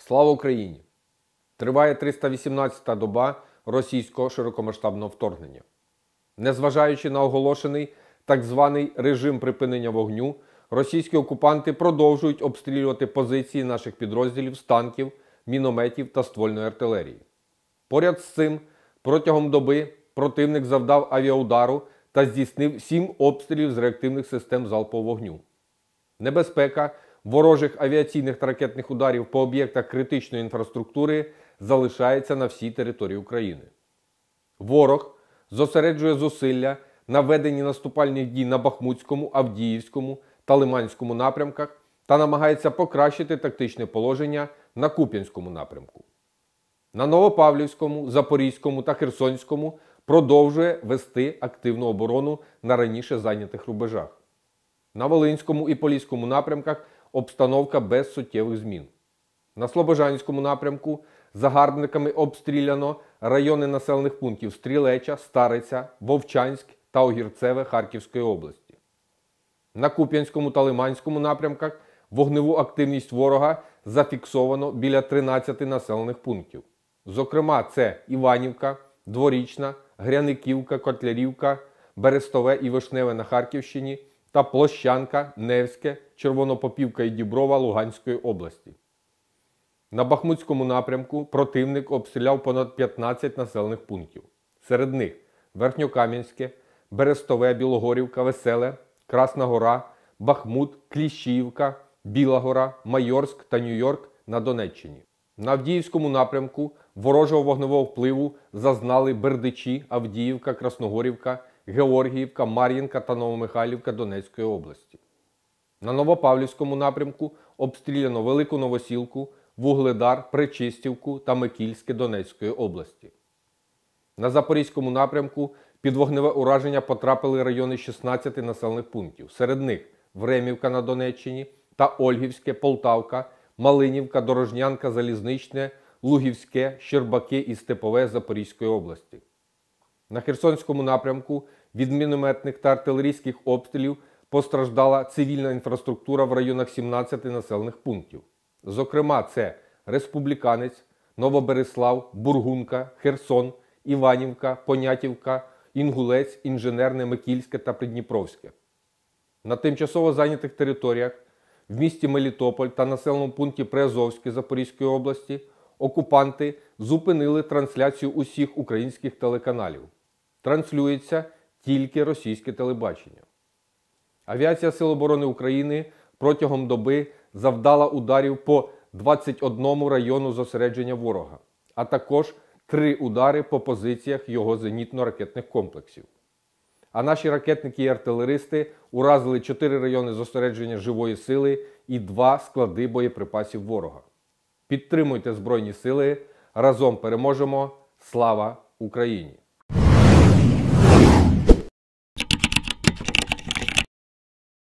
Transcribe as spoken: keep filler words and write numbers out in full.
Слава Україні! Триває триста вісімнадцята доба російського широкомасштабного вторгнення. Незважаючи на оголошений так званий режим припинення вогню, російські окупанти продовжують обстрілювати позиції наших підрозділів з танків, мінометів та ствольної артилерії. Поряд з цим, протягом доби противник завдав авіаудару та здійснив сім обстрілів з реактивних систем залпового вогню. Небезпека ворожих авіаційних та ракетних ударів по об'єктах критичної інфраструктури залишається на всій території України. Ворог зосереджує зусилля на веденні наступальних дій на Бахмутському, Авдіївському та Лиманському напрямках та намагається покращити тактичне положення на Куп'янському напрямку. На Новопавлівському, Запорізькому та Херсонському продовжує вести активну оборону на раніше зайнятих рубежах. На Волинському і Поліському напрямках обстановка без суттєвих змін. На Слобожанському напрямку загарбниками обстріляно райони населених пунктів Стрілеча, Стариця, Вовчанськ та Огірцеве Харківської області. На Куп'янському та Лиманському напрямках вогневу активність ворога зафіксовано біля тринадцяти населених пунктів. Зокрема, це Іванівка, Дворічна, Гряниківка, Котлярівка, Берестове і Вишневе на Харківщині та Площанка, Невське, Червонопопівка і Діброва Луганської області. На Бахмутському напрямку противник обстріляв понад п'ятнадцять населених пунктів. Серед них Верхньокам'янське, Берестове, Білогорівка, Веселе, Красна Гора, Бахмут, Кліщіївка, Біла Гора, Майорськ та Нью-Йорк на Донеччині. На Авдіївському напрямку ворожого вогневого впливу зазнали Бердичі, Авдіївка, Красногорівка, Георгіївка, Мар'їнка та Новомихайлівка Донецької області. На Новопавлівському напрямку обстріляно Велику Новосілку, Вугледар, Пречистівку та Микільське Донецької області. На Запорізькому напрямку під вогневе ураження потрапили райони шістнадцяти населених пунктів. Серед них Времівка на Донеччині та Ольгівське, Полтавка, Малинівка, Дорожнянка, Залізничне, Лугівське, Щербаки і Степове Запорізької області. На Херсонському напрямку від мінометних та артилерійських обстрілів постраждала цивільна інфраструктура в районах сімнадцяти населених пунктів. Зокрема, це Республіканець, Новобереслав, Бургунка, Херсон, Іванівка, Понятівка, Інгулець, Інженерне, Микільське та Придніпровське. На тимчасово зайнятих територіях в місті Мелітополь та населеному пункті Приазовське Запорізької області окупанти зупинили трансляцію усіх українських телеканалів. Транслюється тільки російське телебачення. Авіація Сил оборони України протягом доби завдала ударів по двадцяти одному району зосередження ворога, а також три удари по позиціях його зенітно-ракетних комплексів. А наші ракетники і артилеристи уразили чотири райони зосередження живої сили і два склади боєприпасів ворога. Підтримуйте Збройні Сили, разом переможемо! Слава Україні!